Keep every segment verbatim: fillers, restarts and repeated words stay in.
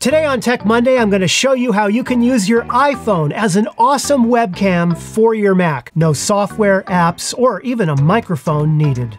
Today on Tech Monday, I'm going to show you how you can use your iPhone as an awesome webcam for your Mac. No software, apps, or even a microphone needed.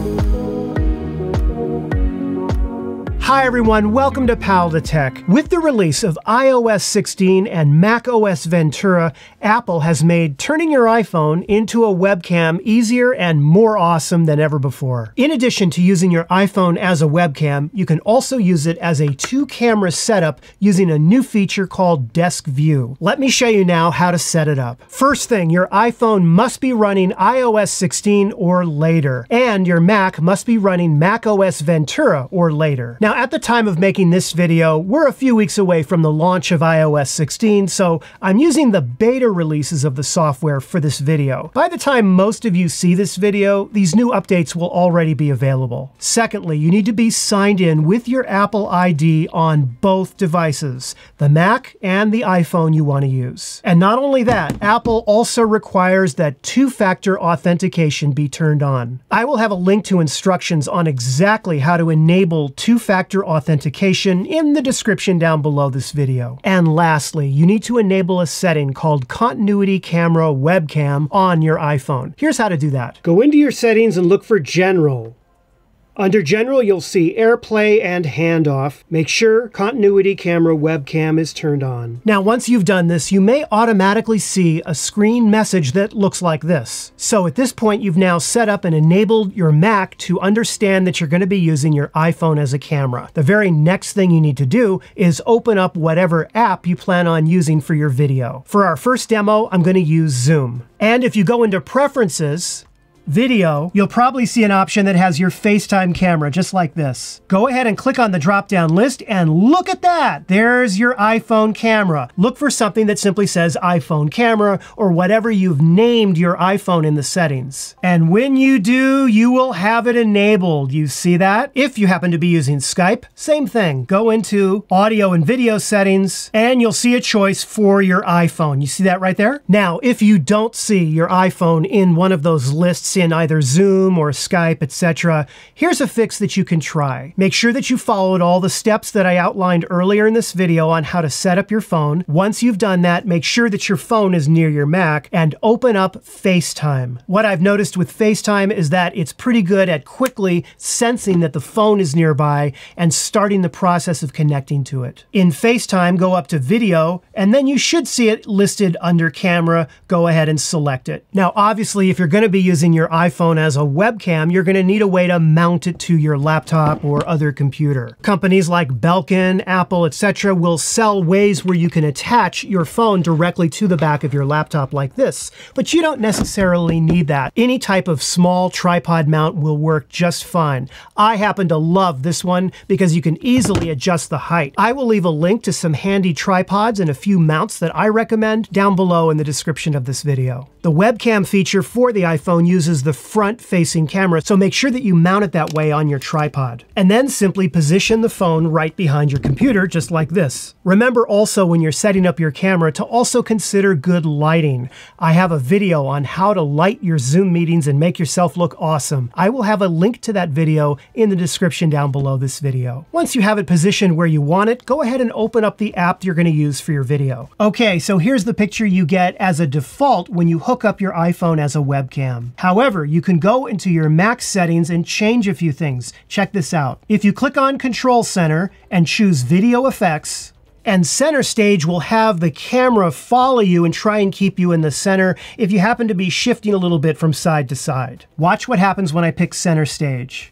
Hi everyone, welcome to Pal to Tech. With the release of i O S sixteen and macOS Ventura, Apple has made turning your iPhone into a webcam easier and more awesome than ever before. In addition to using your iPhone as a webcam, you can also use it as a two-camera setup using a new feature called Desk View. Let me show you now how to set it up. First thing, your iPhone must be running i O S sixteen or later, and your Mac must be running macOS Ventura or later. Now, at the time of making this video, we're a few weeks away from the launch of i O S sixteen, so I'm using the beta releases of the software for this video. By the time most of you see this video, these new updates will already be available. Secondly, you need to be signed in with your Apple I D on both devices, the Mac and the iPhone you want to use. And not only that, Apple also requires that two-factor authentication be turned on. I will have a link to instructions on exactly how to enable two-factor authentication in the description down below this video. And lastly, you need to enable a setting called Continuity Camera Webcam on your iPhone. Here's how to do that. Go into your settings and look for General. Under General, you'll see AirPlay and Handoff. Make sure Continuity Camera Webcam is turned on. Now, once you've done this, you may automatically see a screen message that looks like this. So at this point, you've now set up and enabled your Mac to understand that you're going to be using your iPhone as a camera. The very next thing you need to do is open up whatever app you plan on using for your video. For our first demo, I'm going to use Zoom. And if you go into Preferences, Video, you'll probably see an option that has your FaceTime camera, just like this. Go ahead and click on the drop-down list, and look at that! There's your iPhone camera. Look for something that simply says iPhone camera, or whatever you've named your iPhone in the settings. And when you do, you will have it enabled. You see that? If you happen to be using Skype, same thing. Go into Audio and Video settings, and you'll see a choice for your iPhone. You see that right there? Now, if you don't see your iPhone in one of those lists in either Zoom or Skype, et cetera, here's a fix that you can try. Make sure that you followed all the steps that I outlined earlier in this video on how to set up your phone. Once you've done that, make sure that your phone is near your Mac and open up FaceTime. What I've noticed with FaceTime is that it's pretty good at quickly sensing that the phone is nearby and starting the process of connecting to it. In FaceTime, go up to Video, and then you should see it listed under Camera. Go ahead and select it. Now, obviously, if you're going to be using your iPhone as a webcam, you're going to need a way to mount it to your laptop or other computer. Companies like Belkin, Apple, et cetera will sell ways where you can attach your phone directly to the back of your laptop like this, but you don't necessarily need that. Any type of small tripod mount will work just fine. I happen to love this one because you can easily adjust the height. I will leave a link to some handy tripods and a few mounts that I recommend down below in the description of this video. The webcam feature for the iPhone uses the front-facing camera, so make sure that you mount it that way on your tripod. And then simply position the phone right behind your computer, just like this. Remember also when you're setting up your camera to also consider good lighting. I have a video on how to light your Zoom meetings and make yourself look awesome. I will have a link to that video in the description down below this video. Once you have it positioned where you want it, go ahead and open up the app you're going to use for your video. Okay, so here's the picture you get as a default when you hook up your iPhone as a webcam. However, you can go into your Mac settings and change a few things. Check this out. If you click on Control Center and choose Video Effects, and Center Stage will have the camera follow you and try and keep you in the center if you happen to be shifting a little bit from side to side. Watch what happens when I pick Center Stage.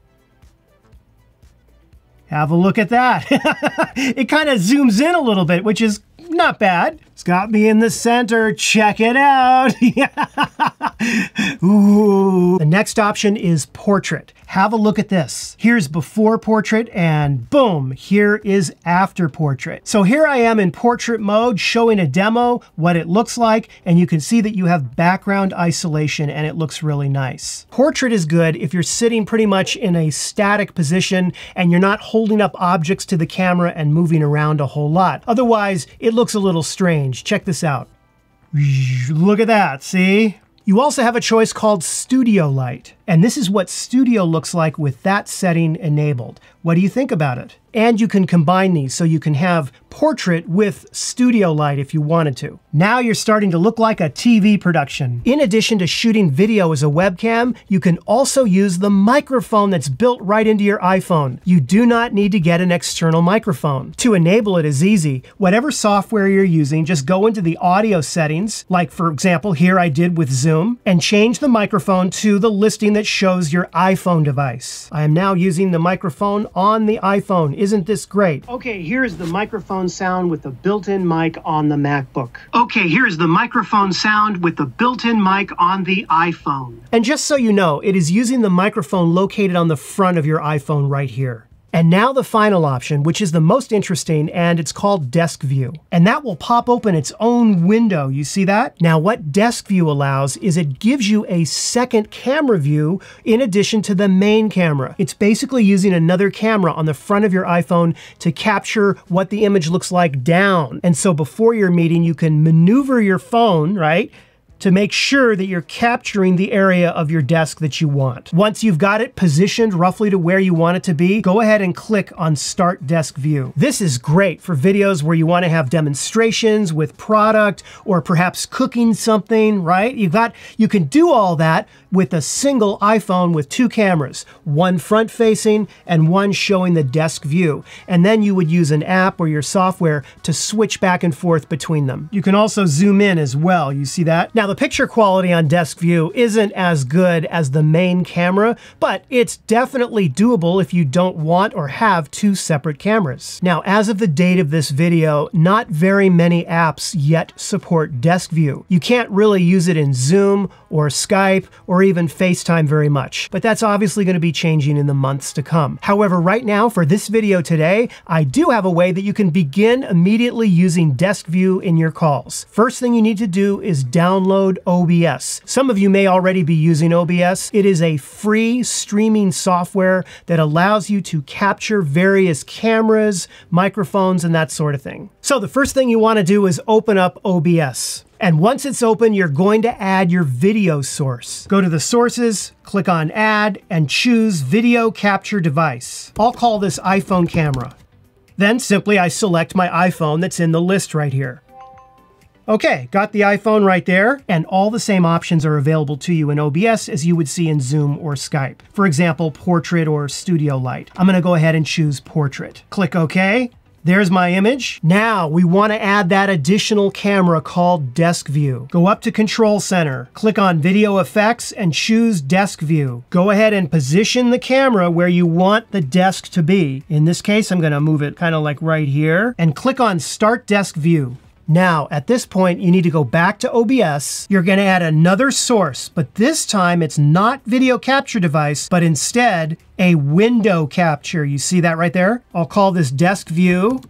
Have a look at that. It kind of zooms in a little bit, which is not bad. It's got me in the center. Check it out. Ooh. The next option is Portrait. Have a look at this. Here's before portrait, and boom, here is after portrait. So here I am in portrait mode showing a demo, what it looks like, and you can see that you have background isolation and it looks really nice. Portrait is good if you're sitting pretty much in a static position and you're not holding up objects to the camera and moving around a whole lot. Otherwise, it looks a little strange. Check this out. Look at that, see? You also have a choice called Studio Light. And this is what Studio looks like with that setting enabled. What do you think about it? And you can combine these so you can have Portrait with Studio Light if you wanted to. Now you're starting to look like a T V production. In addition to shooting video as a webcam, you can also use the microphone that's built right into your iPhone. You do not need to get an external microphone. To enable it is easy. Whatever software you're using, just go into the audio settings, like for example here I did with Zoom, and change the microphone to the listing that shows your iPhone device. I am now using the microphone on the iPhone. Isn't this great? Okay, here's the microphone sound with the built-in mic on the MacBook. Okay, here's the microphone sound with the built-in mic on the iPhone. And just so you know, it is using the microphone located on the front of your iPhone right here. And now the final option, which is the most interesting, and it's called Desk View. And that will pop open its own window. You see that? Now what Desk View allows is it gives you a second camera view in addition to the main camera. It's basically using another camera on the front of your iPhone to capture what the image looks like down. And so before your meeting, you can maneuver your phone, right, to make sure that you're capturing the area of your desk that you want. Once you've got it positioned roughly to where you want it to be, go ahead and click on Start Desk View. This is great for videos where you want to have demonstrations with product or perhaps cooking something, right? You've got, you can do all that with a single iPhone with two cameras, one front facing and one showing the desk view. And then you would use an app or your software to switch back and forth between them. You can also zoom in as well. You see that? Now the picture quality on Desk View isn't as good as the main camera, but it's definitely doable if you don't want or have two separate cameras. Now, as of the date of this video, not very many apps yet support Desk View. You can't really use it in Zoom or Skype or even FaceTime very much, but that's obviously going to be changing in the months to come. However, right now for this video today, I do have a way that you can begin immediately using Desk View in your calls. First thing you need to do is download O B S. Some of you may already be using O B S. It is a free streaming software that allows you to capture various cameras, microphones, and that sort of thing. So the first thing you want to do is open up O B S. And once it's open, you're going to add your video source. Go to the sources, click on Add, and choose Video Capture Device. I'll call this iPhone camera. Then simply I select my iPhone that's in the list right here. Okay, got the iPhone right there, and all the same options are available to you in O B S as you would see in Zoom or Skype. For example, Portrait or Studio Light. I'm gonna go ahead and choose Portrait. Click OK. There's my image. Now we want to add that additional camera called Desk View. Go up to Control Center, click on Video Effects, and choose Desk View. Go ahead and position the camera where you want the desk to be. In this case, I'm going to move it kind of like right here, and click on Start Desk View. Now, at this point, you need to go back to O B S. You're going to add another source, but this time it's not video capture device, but instead a window capture. You see that right there? I'll call this Desk View.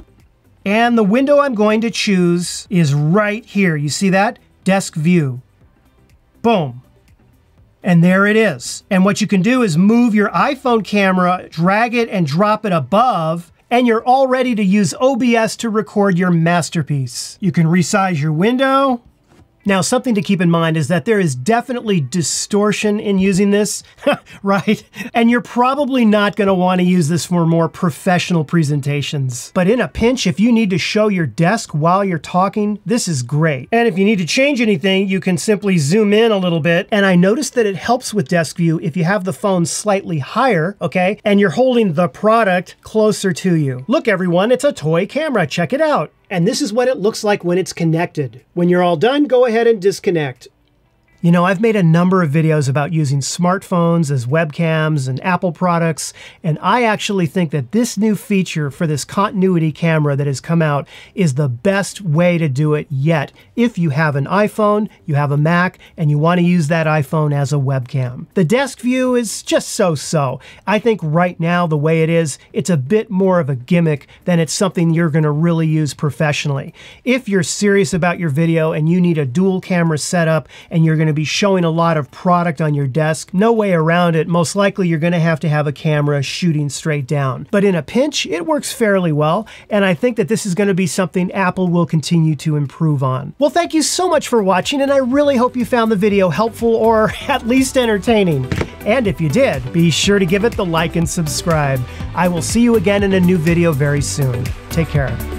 And the window I'm going to choose is right here. You see that? Desk View. Boom. And there it is. And what you can do is move your iPhone camera, drag it and drop it above, and you're all ready to use O B S to record your masterpiece. You can resize your window. Now, something to keep in mind is that there is definitely distortion in using this, right? And you're probably not going to want to use this for more professional presentations. But in a pinch, if you need to show your desk while you're talking, this is great. And if you need to change anything, you can simply zoom in a little bit. And I noticed that it helps with Desk View if you have the phone slightly higher, okay? And you're holding the product closer to you. Look, everyone, it's a toy camera. Check it out. And this is what it looks like when it's connected. When you're all done, go ahead and disconnect. You know, I've made a number of videos about using smartphones as webcams and Apple products, and I actually think that this new feature for this continuity camera that has come out is the best way to do it yet. If you have an iPhone, you have a Mac, and you want to use that iPhone as a webcam. The Desk View is just so-so. I think right now, the way it is, it's a bit more of a gimmick than it's something you're going to really use professionally. If you're serious about your video and you need a dual camera setup and you're going going to be showing a lot of product on your desk, no way around it. Most likely you're going to have to have a camera shooting straight down. But in a pinch, it works fairly well, and I think that this is going to be something Apple will continue to improve on. Well, thank you so much for watching, and I really hope you found the video helpful or at least entertaining. And if you did, be sure to give it the like and subscribe. I will see you again in a new video very soon. Take care.